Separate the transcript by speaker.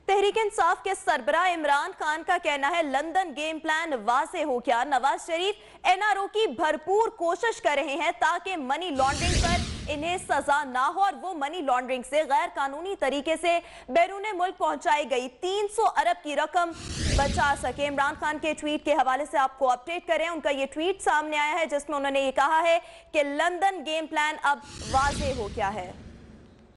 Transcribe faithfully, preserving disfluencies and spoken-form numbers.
Speaker 1: तहरीक इंसाफ के सरबराह इमरान खान का कहना है लंदन गेम प्लान वाज़े हो गया। Nawaz Sharif N R O की भरपूर कोशिश कर रहे हैं ताकि मनी लॉन्ड्रिंग पर इन्हें सजा ना हो और वो मनी लॉन्ड्रिंग से गैर कानूनी तरीके से बैरून मुल्क पहुंचाई गई तीन सौ अरब की रकम बचा सके। इमरान खान के ट्वीट के हवाले से आपको अपडेट करें। उनका ये ट्वीट सामने आया है जिसमें उन्होंने ये कहा है कि लंदन गेम प्लान अब वाज़े हो गया है।